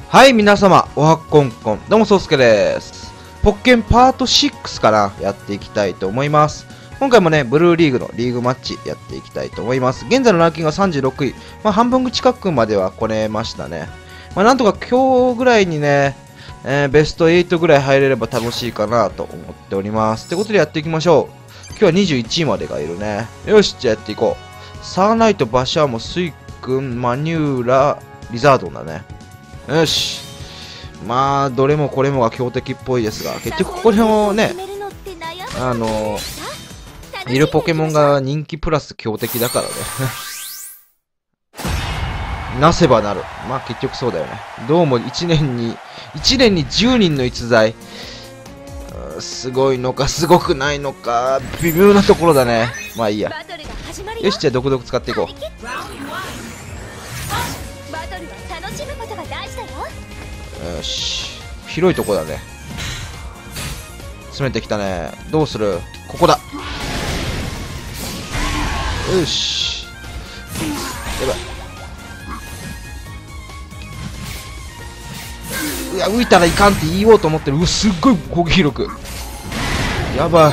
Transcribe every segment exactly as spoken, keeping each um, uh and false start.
はい、皆様、おはこんこん。どうも、そうすけです。ポッケンパートシックスかなやっていきたいと思います。今回もね、ブルーリーグのリーグマッチやっていきたいと思います。現在のランキングはさんじゅうろくい。まあ、半分近くまでは来れましたね。まあ、なんとか今日ぐらいにね、えー、ベストはちぐらい入れれば楽しいかなと思っております。ってことでやっていきましょう。今日はにじゅういちいまでがいるね。よし、じゃあやっていこう。サーナイト、バシャーモ、スイ君、マニューラ、リザードンだね。よし。まあ、どれもこれもが強敵っぽいですが、結局ここでもね、あの、いるポケモンが人気プラス強敵だからね。なせばなる。まあ結局そうだよね。どうもいちねんに、いちねんにじゅうにんの逸材。すごいのか、すごくないのか、微妙なところだね。まあいいや。よし、じゃあ毒々使っていこう。よし、広いとこだね。詰めてきたね。どうする？ここだ。よし、やばい。いや、浮いたらいかんって言おうと思ってる。うわ、すっごい攻撃力。やばい。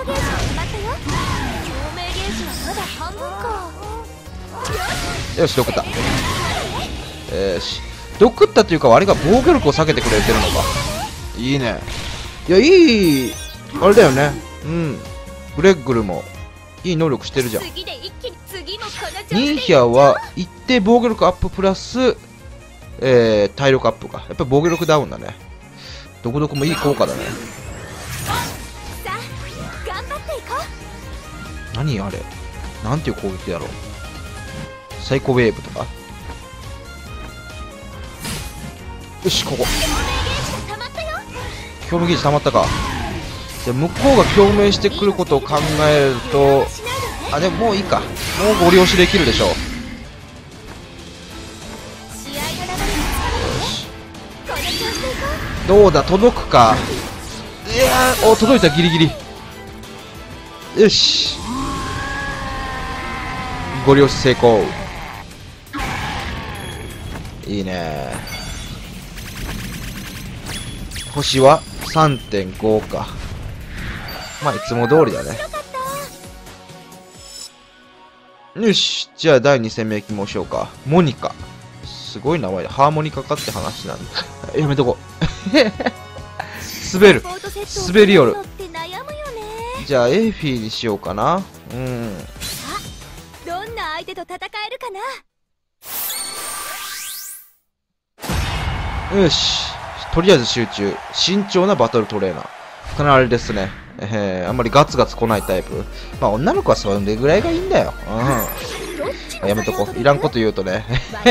よし、毒った。よし、毒ったというか、あれが防御力を下げてくれてるのか。いいね。いや、いいあれだよね。うん、グレッグルもいい能力してるじゃん。ニーヒャは一定防御力アッププラス、えー、体力アップか。やっぱり防御力ダウンだね。どこどこもいい効果だね。何あれ、なんていう攻撃だろう。サイコウェーブとか。よし、ここ共鳴ゲージ溜まったか。で、向こうが共鳴してくることを考えると、あ、でももういいか。もうご利用しできるでしょう。どうだ、届くか。いやー、お、届いた、ギリギリ。よし、ご利用し成功。いいね。星は さんてんご か。まあいつも通りだね。よし、じゃあだいに戦目いきましょうか。モニカ、すごい名前でハーモニカかって話なんだ。やめとこう。滑る、滑りよる。じゃあエーフィーにしようかな。うん、 どんな相手と戦えるかな。よし、とりあえず集中。慎重なバトルトレーナー。かなりですね。えー、あんまりガツガツ来ないタイプ。まあ女の子はそれぐらいがいいんだよ。うん。やめとこう。いらんこと言うとね。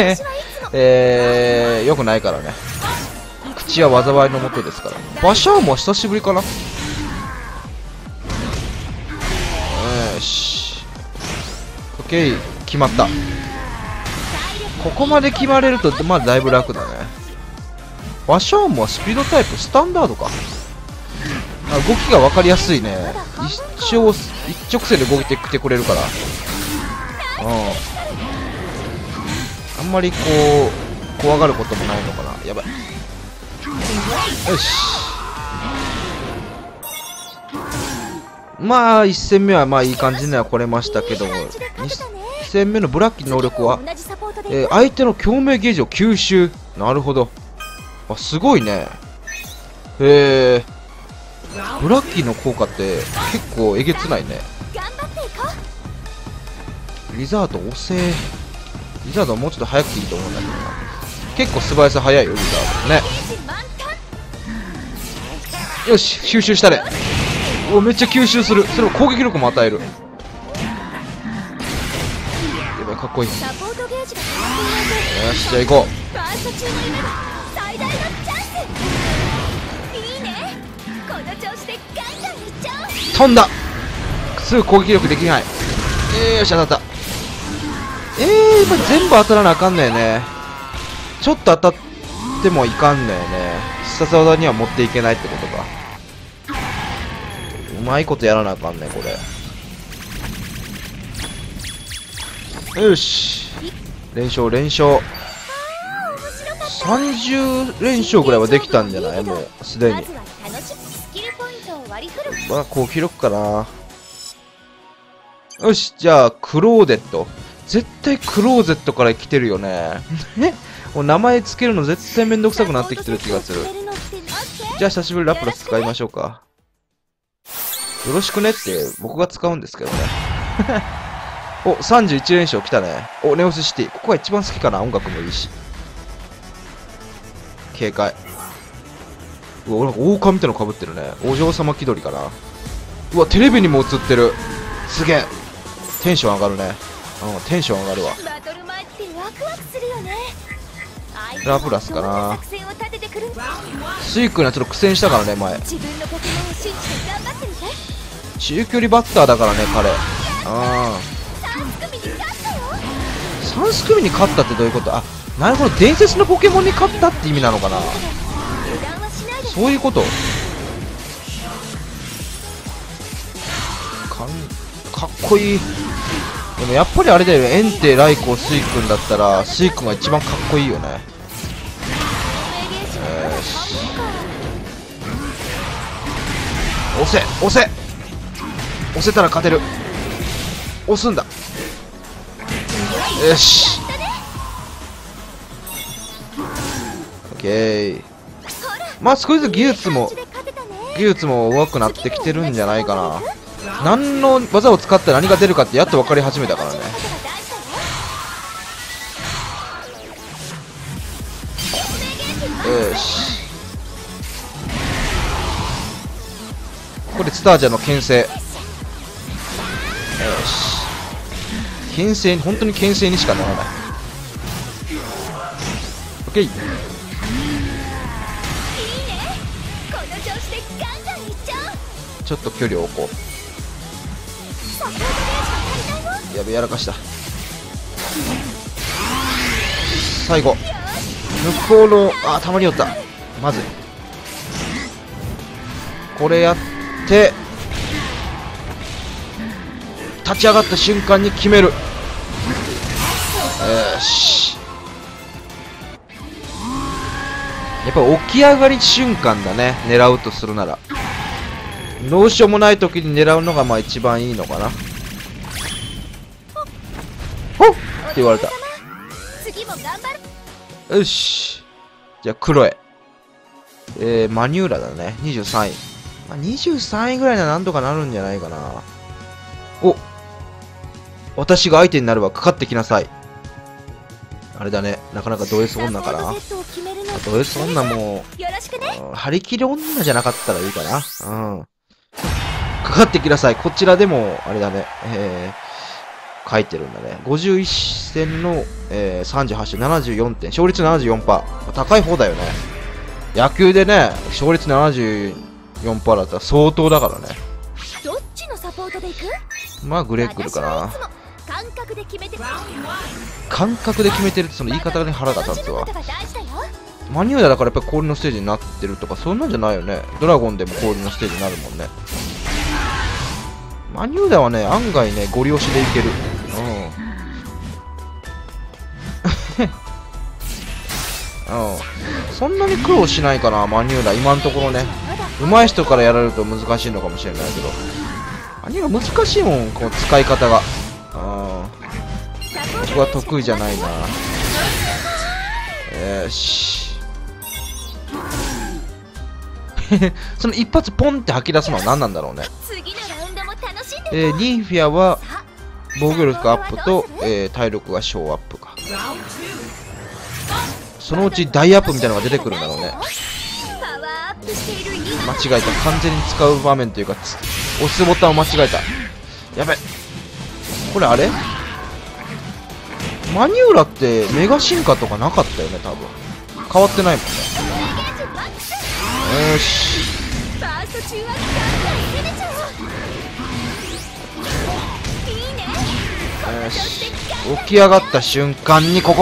えー、よくないからね。口は災いのもとですから。バシャーも久しぶりかな。よし。オッケー、決まった。ここまで決まれると、まあだいぶ楽だね。バシャームはスピードタイプ、スタンダードか。あ、動きが分かりやすいね。一生一直線で動いてきてくれるから。うん、あんまりこう怖がることもないのかな。やばい。よし、まあいち戦目はまあいい感じには来れましたけども、に戦目のブラッキーの能力は、えー、相手の共鳴ゲージを吸収。なるほど。あ、すごいね。へえ、ブラッキーの効果って結構えげつないね。リザード遅え。リザードはもうちょっと早くていいと思うんだけどな。結構素早さ早いよ、リザードね。よし、吸収したね。お、めっちゃ吸収する。それを攻撃力も与える。やばい、かっこいい。よし、じゃあ行こう。飛んだ。すぐ攻撃力できない。えー、よし、当たった。えー、今全部当たらなあかんねえね。ちょっと当たってもいかんねえね。必殺技には持っていけないってことか。うまいことやらなあかんねこれ。よし、連勝連勝。 さんじゅう連勝ぐらいはできたんじゃない？もうすでに。まあこう記録かな。よし、じゃあクローゼット。絶対クローゼットから来てるよね。もう名前つけるの絶対めんどくさくなってきてる気がする。じゃあ久しぶりにラプラス使いましょうか。よろしくねって僕が使うんですけどね。お、さんじゅういち連勝来たね。お、ネオスシティ。ここが一番好きかな。音楽もいいし。警戒。うわ、俺なんか王冠みたいなの被ってるね。お嬢様気取りかな。うわ、テレビにも映ってる。すげえ。テンション上がるね。うん、テンション上がるわ。ラプラスかな。スイ君はちょっと苦戦したからね、前。中距離バッターだからね、彼。ああ。さん組に勝ったってどういうこと？あ、なるほど。伝説のポケモンに勝ったって意味なのかな。そういうこと。かん、かっこいい。でもやっぱりあれだよね。エンテ、ライコ、スイ君だったら、スイ君が一番かっこいいよね。よし。押せ押せ押せたら勝てる。押すんだ。よし。オッケー。まあ少しずつ技術も技術も上手くなってきてるんじゃないかな。何の技を使って何が出るかってやっと分かり始めたからね。よし。ここでスタージャの牽制。よし。牽制に、本当に牽制にしかならない。オッケー。ちょっと距離を置こう。やべ、やらかした。最後向こうの、あ、たまに寄った。まずい。これやって立ち上がった瞬間に決める。よし。やっぱ起き上がり瞬間だね、狙うとするなら。どうしようもない時に狙うのがまあ一番いいのかな。ほっって言われた。よし。じゃあクロエ。えー、マニューラだね。にじゅうさんい。まあ、にじゅうさんいぐらいならなんとかなるんじゃないかな。お、私が相手になればかかってきなさい。あれだね。なかなかド S 女かな。ド S 女も、張り切り女じゃなかったらいいかな。うん。かかってきなさい。こちらでも、あれだね。えー、書いてるんだね。ごじゅういち戦の、えー、さんじゅうはち、ななじゅうよんてん。勝率 ななじゅうよんパーセント。高い方だよね。野球でね、勝率 ななじゅうよんパーセント だったら相当だからね。 どっちのサポートで行く？ まあ、グレッグルかな。 感覚で決めてる。 感覚で決めてるってその言い方に腹が立つわ。マニューラだからやっぱり氷のステージになってるとかそんなんじゃないよね。ドラゴンでも氷のステージになるもんね。マニューラはね、案外ね、ゴリ押しでいける。うん。うん。そんなに苦労しないかな、マニューラ。今のところね。上手い人からやられると難しいのかもしれないけど。マニューラ難しいもん、この使い方が。うん。僕は得意じゃないな。よし。その一発ポンって吐き出すのは何なんだろうね。えー、ニンフィアは防御力アップと、えー、体力が小アップか。そのうち大アップみたいなのが出てくるんだろうね。間違えた。完全に使う場面というか押すボタンを間違えた。やべ。これあれマニューラってメガ進化とかなかったよね、多分。変わってないもんね。よし。よし。起き上がった瞬間にここ。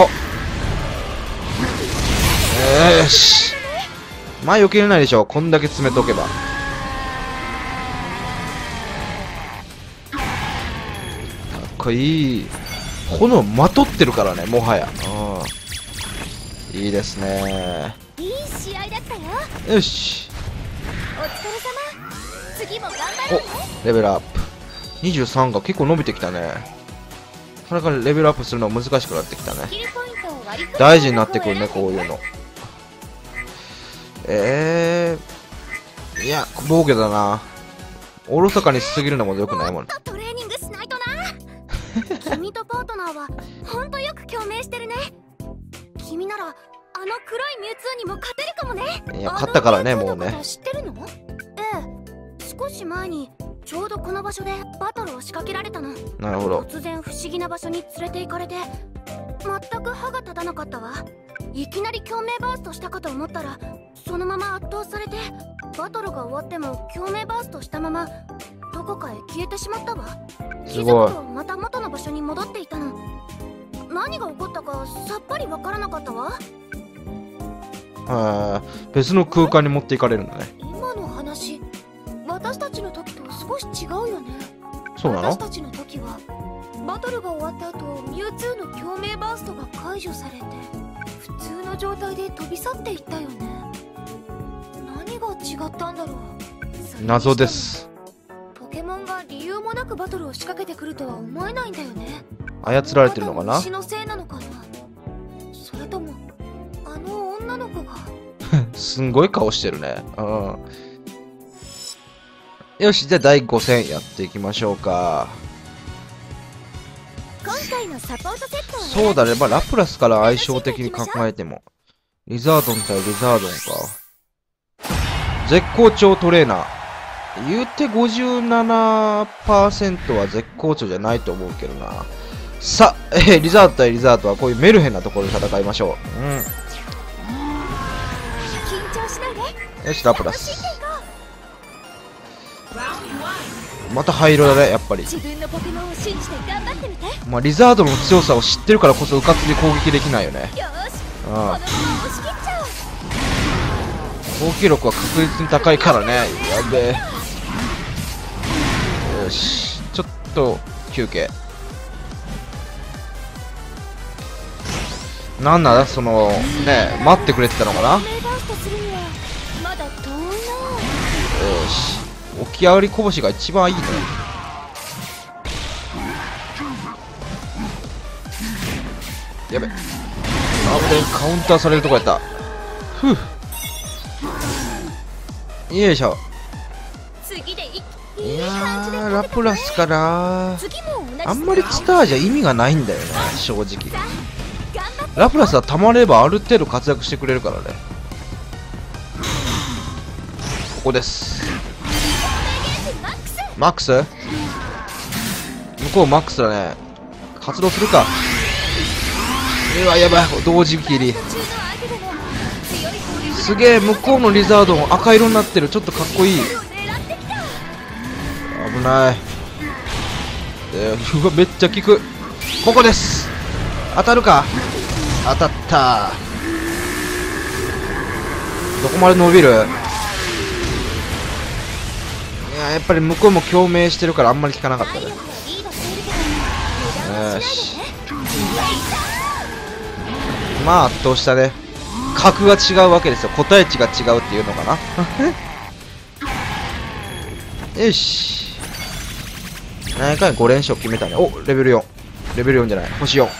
よし。まあ避けれないでしょ。こんだけ詰めとけば。かっこいい。炎まとってるからね、もはや。 いいですね。 いい試合だったよ。 よし、 お疲れ様。次も頑張ろうね。 レベルアップにじゅうさんが結構伸びてきたね。なかなかレベルアップするのは難しくなってきたね。 スキルポイントを割り振る大事になってくるね、こういうの。えー、いや防御だな。おろそかにしすぎるのも良くないもん。 もっとトレーニングしないとな。君とパートナーはほんとよく共鳴してるね。君ならあの黒いミュウツーにも勝てるかもね。 いや勝ったからね、 あのもうね。 知ってるの？ええ、少し前にちょうどこの場所でバトルを仕掛けられたの。 なるほど。 突然不思議な場所に連れて行かれて全く歯が立たなかったわ。いきなり共鳴バーストしたかと思ったらそのまま圧倒されて、バトルが終わっても共鳴バーストしたままどこかへ消えてしまったわ。気づくとまた元の場所に戻っていたの。何が起こったかさっぱりわからなかったわ。 あー、別の空間に持っていかれるんだね。 今の話、私たちの時と少し違うよね。 そうなの？ 私たちの時はバトルが終わった後ミュウツーの共鳴バーストが解除されて普通の状態で飛び去っていったよね。何が違ったんだろう。 謎です。 ポケモンが理由もなくバトルを仕掛けてくるとは思えないんだよね。 操られてるのかな？ 虫のせいなのかな。それともあの女の子が。 すんごい顔してるね。うん。よし、じゃあだいご戦やっていきましょうか。 今回のサポートセットはそうだね、まあラプラスから相性的に考えてもリザードン対リザードンか。絶好調トレーナー言うて ごじゅうななパーセント は絶好調じゃないと思うけどな。さあ、えー、リザード対リザードはこういうメルヘンなところで戦いましょう。うん、 緊張しないで。 よし、ラプラスまた灰色だね、やっぱり。 自分のポケモンを信じて頑張ってみて。 まあリザードの強さを知ってるからこそうかつに攻撃できないよね。 よし、 うん、 このまま押し切っちゃおう。 攻撃力は確実に高いからね。やべえ。よし、ちょっと休憩。なんならそのね、待ってくれてたのかな。よメーバーストするにはまだ遠いな。 し、起き上がりこぼしが一番いいね。やべ、あぶね、カウンターされるとこやった。ふう、よいしょ。 次でいいやい感じでー、ラプラスかな。 次も同じあんまりチターじゃ意味がないんだよね、正直。 頑張って。 ラプラスはたまればある程度活躍してくれるからね。ここです。マックス、向こうマックスだね。発動するか。うわ、やばい、同時切り。すげえ、向こうのリザードも赤色になってる。ちょっとかっこいい。危ない。えー、うわ、めっちゃ効く。ここです。当たるか。当たった。どこまで伸びる。いや、やっぱり向こうも共鳴してるからあんまり効かなかったね。よし、まあ圧倒したね。格が違うわけですよ。個体値が違うっていうのかな。よし、何回ご連勝決めたね。お、レベルよん。レベルよんじゃない、星よん。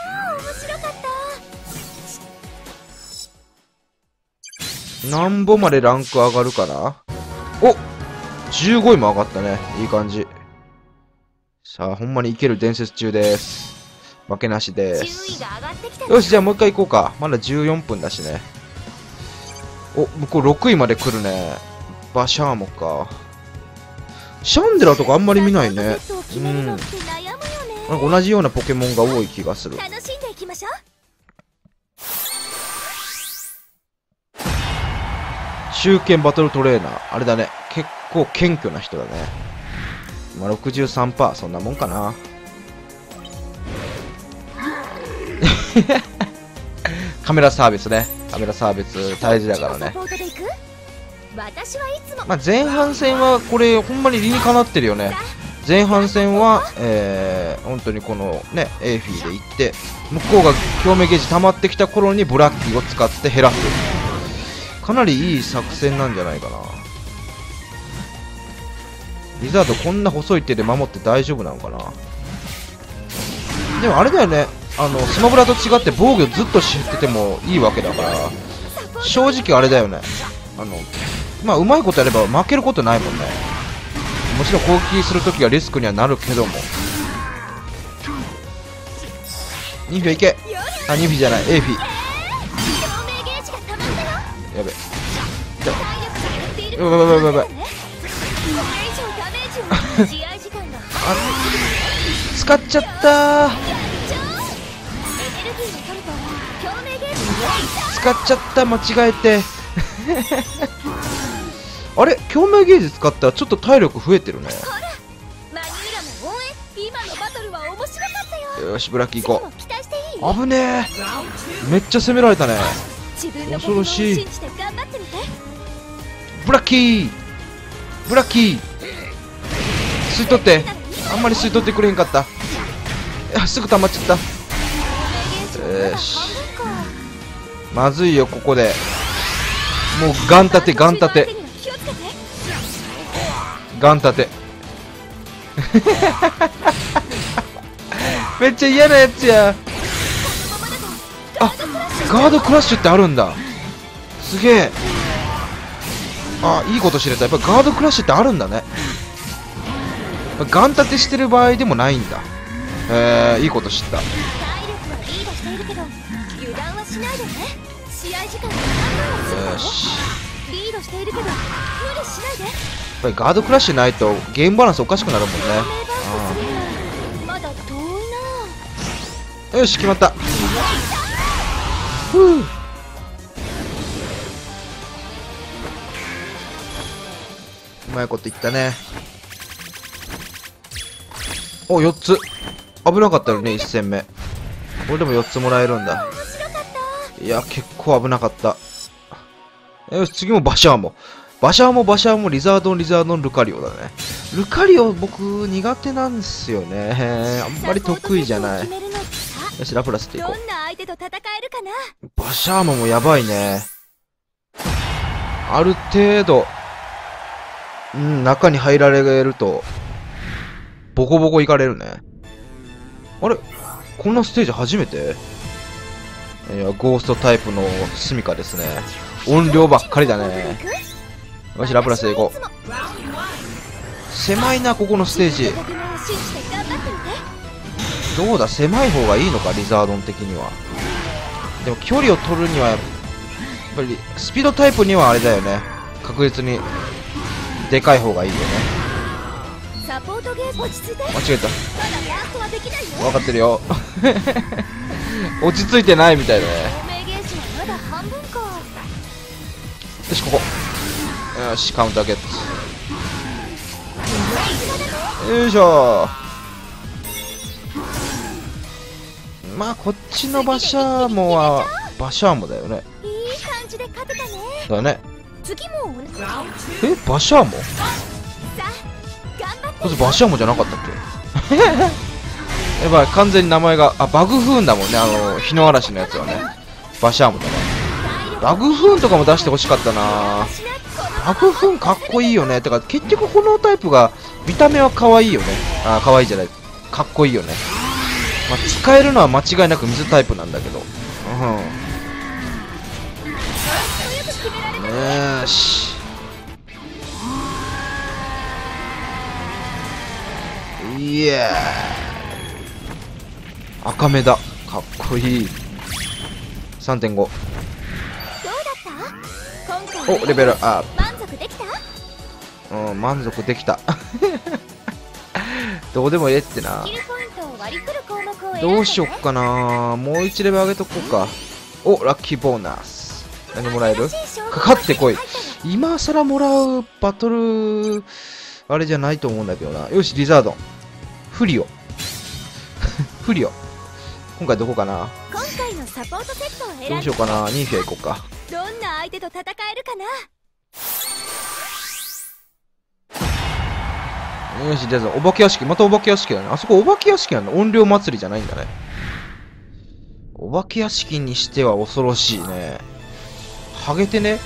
何歩までランク上がるかな。お、じゅうごいも上がったね。いい感じ。さあ、ほんまにいける伝説中です。負けなしです。よし、じゃあもう一回行こうか。まだじゅうよんぷんだしね。お、向こうろくいまで来るね。バシャーモか。シャンデラとかあんまり見ないね。うん。なんか同じようなポケモンが多い気がする。 楽しんでいきましょう。 中堅バトルトレーナー。あれだね。結構謙虚な人だね。まあ、ろくじゅうさんパーセント、そんなもんかな。カメラサービスね。カメラサービス大事だからね。まあ、前半戦はこれほんまに理にかなってるよね。前半戦は、えー、本当にこのね、エーフィーで行って向こうが共鳴ゲージ溜まってきた頃にブラッキーを使って減らす。かなりいい作戦なんじゃないかな。リザードこんな細い手で守って大丈夫なのかな。でもあれだよね、あのスマブラと違って防御ずっとしててもいいわけだから、正直あれだよね、あのまあうまいことやれば負けることないもんね。もちろん攻撃するときはリスクにはなるけども。ニフィいけ。あ、ニフィじゃない、エーフィ。やべやばいやばいやばいやばいあ、使っちゃったー。使っちゃった、間違えてあれ、共鳴ゲージ使ったらちょっと体力増えてるね。よし、ブラッキー行こう。危ねえ、めっちゃ攻められたね。恐ろしい。ブラッキーブラッキー吸い取って。あんまり吸い取ってくれへんかった。いや、すぐ溜まっちゃった。よし、まずいよここで。もうガン立てガン立てガン立てめっちゃ嫌なやつや。あ、ガードクラッシュってあるんだ。すげえ。あ、いいこと知れた。やっぱガードクラッシュってあるんだね。ガン立てしてる場合でもないんだ。えー、いいこと知った。よし、やっぱりガードクラッシュないとゲームバランスおかしくなるもんね。よし、決まった。ふう、うまいこと言ったね。お、よっつ。危なかったよね、いち戦目。これでもよっつもらえるんだ。いや、結構危なかった。よし、次もバシャーモ。バシャーモ、バシャーモ、リザードン、リザードン、ルカリオだね。ルカリオ、僕、苦手なんですよね。あんまり得意じゃない。よし、ラプラスっていこう。バシャーモもやばいね。ある程度、うん、中に入られると、ボコボコいかれるね。あれ、こんなステージ初めて？いや、ゴーストタイプのスミカですね。音量ばっかりだね。よし、ラプラスでいこう。狭いな、ここのステージ。どうだ、狭い方がいいのか、リザードン的には。でも距離を取るにはやっぱりスピードタイプにはあれだよね、確実にでかい方がいいよね。間違えた。分かってるよ落ち着いてないみたいだね。よし、ここ。よし、カウンターゲット。よいしょ。まあこっちのバシャーモはバシャーモだよね。だね。え、バシャーモ？これバシャーモじゃなかったっけやばい、完全に名前が、あ、バグフーンだもんね、あの日の嵐のやつはね。バシャーモだね。バグフーンとかも出してほしかったな。バグフーンかっこいいよね。てか結局このタイプが見た目は可愛いよね。あ、可愛いじゃない、かっこいいよね。まあ、使えるのは間違いなく水タイプなんだけど。うん。よし。いやー、赤目だ。かっこいい。さんてんご。お、レベルアップ。うん、満足できた。どうでもええってな。どうしよっかな。もういちレベル上げとこうか。お、ラッキーボーナス。何もらえる？かかってこい。今更もらうバトルあれじゃないと思うんだけどな。よし、リザードン。フリオ。フリオ。今回どこかな。どうしようかな。ニーフィア行こうか。どんな相手と戦えるかな。よし、じゃあお化け屋敷。またお化け屋敷だね。あそこお化け屋敷なの。音量祭りじゃないんだね。 お化け屋敷にしては恐ろしいね。ハゲてね。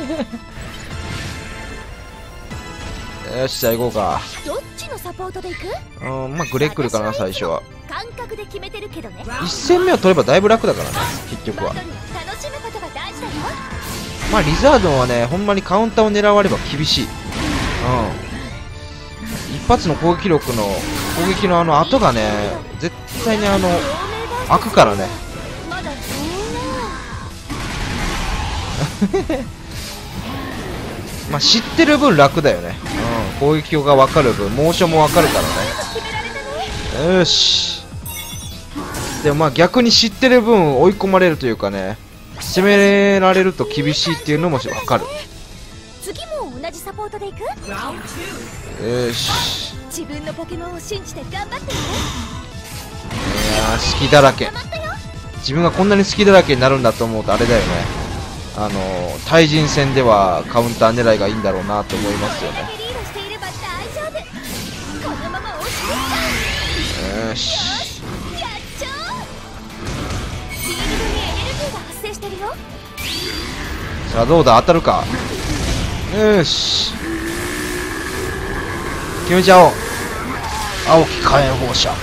よし、じゃあ行こうか。 どっちのサポートで行く？ うん、まあグレ来るかな、最初は。 感覚で決めてるけどね。 いち戦目を取ればだいぶ楽だからね、結局は。 楽しむことが大事だよ。 まあリザードンはね、ほんまにカウンターを狙われば厳しい。うん。一発の攻撃力の、攻撃のあの後がね、絶対にあの、開くからね。 まだまあ知ってる分楽だよね。うん。攻撃が分かる分、モーションも分かるからね。よし。でもまあ逆に知ってる分追い込まれるというかね、攻められると厳しいっていうのも分かる。 次も同じサポートで行く？ よし。 自分のポケモンを信じて頑張ってね。 いやー、好きだらけ。自分がこんなに好きだらけになるんだと思うとあれだよね。あのー、対人戦ではカウンター狙いがいいんだろうなと思いますよね。よし。さあどうだ、当たるか。よし、決めちゃおう。青き火炎放射。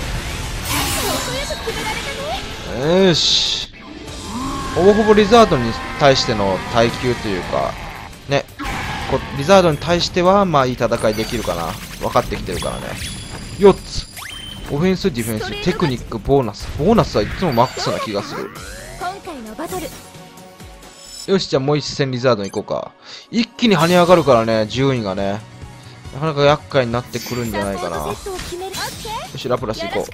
よし、ほぼほぼリザードに対しての耐久というかね、こリザードに対してはまあいい戦いできるかな。分かってきてるからね。よっつ、オフェンス、ディフェンス、テクニック、ボーナス。ボーナスはいつもマックスな気がする。 今回のバトル。 よし、じゃあもう一戦リザードに行こうか。一気に跳ね上がるからね、順位がね。なかなか厄介になってくるんじゃないかな。よし、ラプラス行こう。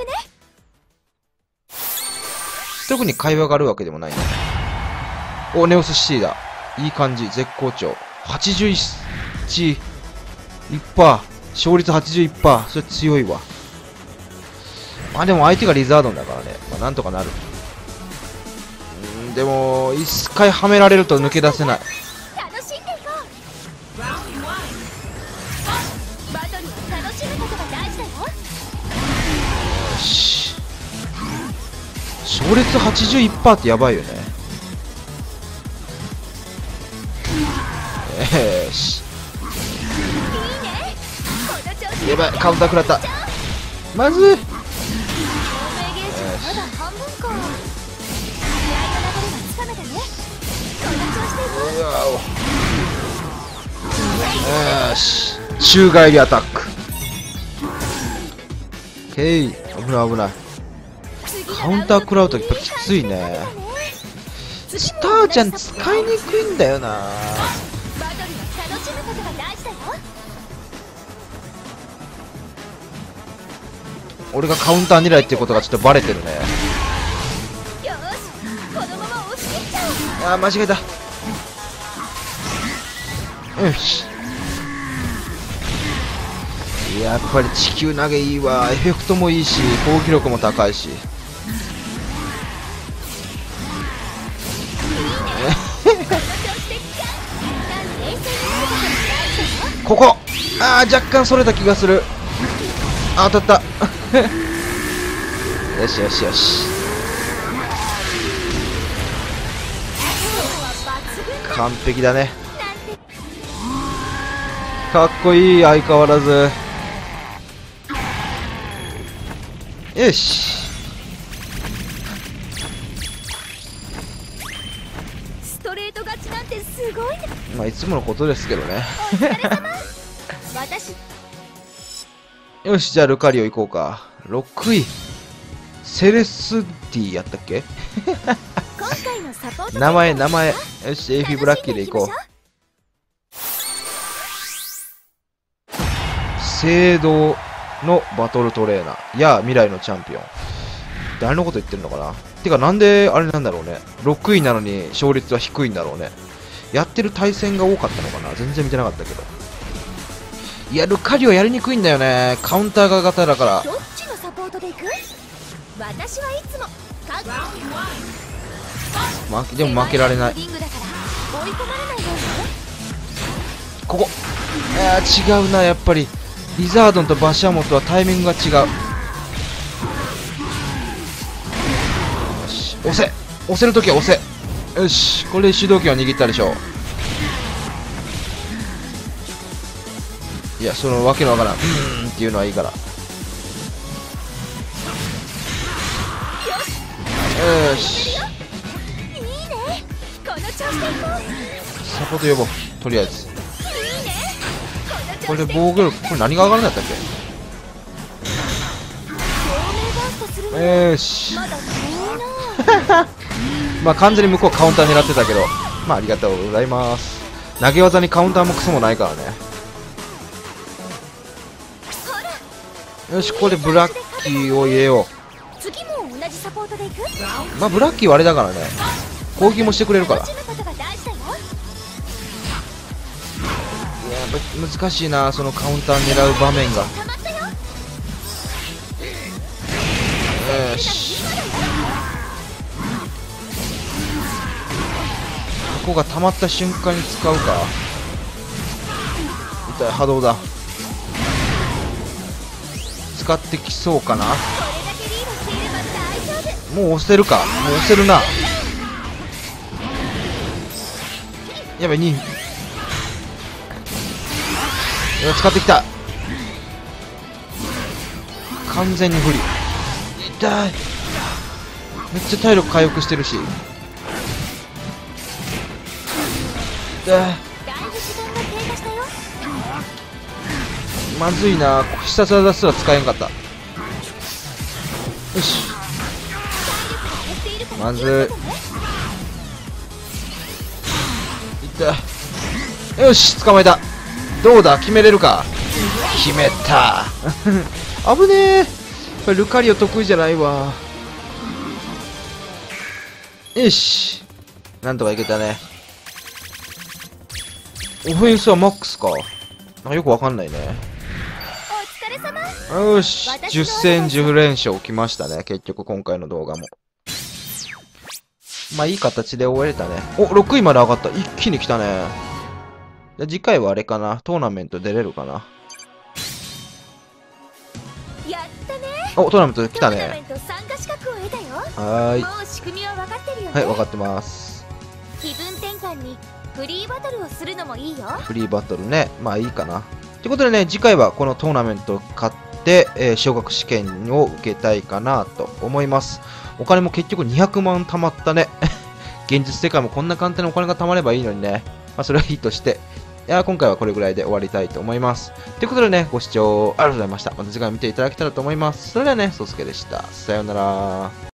特に会話があるわけでもないね。お、ネオスシティだ。いい感じ、絶好調。はちじゅういち、いちパーセント、勝率 はちじゅういちパーセント、それ強いわ。まあでも相手がリザードンだからね、まあなんとかなる。うん、でも、一回はめられると抜け出せない。 楽しんでいこう。バトルは楽しむことが大事だよ。 よし。勝率 はちじゅういちパーセント ってやばいよね。よし。やばい、カウンター食らった。まずい。よし、宙返りアタック。へい、危ない危ない。カウンター食らうとやっぱきついね。スターちゃん使いにくいんだよな。俺がカウンター狙いってことがちょっとバレてるね。あー、間違えた。よし。やっぱり地球投げいいわ。エフェクトもいいし、攻撃力も高いし。ここ、あー、若干それた気がする。あ、当たった。よしよしよし。完璧だね。かっこいい、相変わらず。よし。 ストレート勝ちなんてすごいね。 まあいつものことですけどね。 私よし、じゃあルカリオ行こうか。ろくい、セレスティやったっけ？ 今回のサポート名前名前。よし、エイフィブラッキーで行こう。聖堂のバトルトレーナーや未来のチャンピオン。誰のこと言ってるのかな。てかなんであれなんだろうね。ろくいなのに勝率は低いんだろうね。やってる対戦が多かったのかな。全然見てなかったけど。いや、ルカリオやりにくいんだよね。カウンターが型だから。 どっちのサポートで行く？私はいつも負けでも負けられない。ここ、あー違うな。やっぱりリザードンとバシャモトはタイミングが違う。よし、押せ。 押せるときは押せ。よし、これで主導権を握ったでしょう。いや、そのわけのわからん、うーんっていうのはいいから。よし。 いいね。この調子でいこう。 サポート呼ぼう。とりあえず。 いいね。 これで防御力、これ何が上がるんだったっけ。よし。 まだ遠いな。 まあ完全に向こうカウンター狙ってたけど、まあありがとうございます。投げ技にカウンターもクソもないからね。よし、ここでブラッキーを入れよ次も同じサポートでいく？ う。まあブラッキーはあれだからね、攻撃もしてくれるから。いや、難しいな、そのカウンター狙う場面が。よし、ここが溜まった瞬間に使うか。痛い、波動だ。使ってきそうかな。もう押せるか。もう押せるな。やばい、に使ってきた。完全に不利。痛い。めっちゃ体力回復してるし。痛い。まずいな、必殺技すら使えんかった。よし、まずい。痛い。よし、捕まえた。どうだ、決めれるか。決めた。危ねえ。これルカリオ得意じゃないわ。よし、なんとかいけたね。オフェンスはマックスか。なんかよくわかんないね。よし、じゅっ戦じゅう連勝きましたね。結局今回の動画も。まあいい形で終えれたね。お、ろくいまで上がった。一気に来たね。次回はあれかな。トーナメント出れるかな。 やったね。 お、トーナメント来たね。はーい。 もう仕組みは分かってるよね。 はい、分かってます。 気分転換にフリーバトルをするのもいいよ。 フリーバトルね。まあいいかな。ということでね、次回はこのトーナメントを勝って、えー、昇格試験を受けたいかなと思います。お金も結局にひゃくまん貯まったね。現実世界もこんな簡単にお金が貯まればいいのにね。まあそれはいいとして、いや今回はこれぐらいで終わりたいと思います。ということでね、ご視聴ありがとうございました。また次回見ていただけたらと思います。それではね、ソウスケでした。さようなら。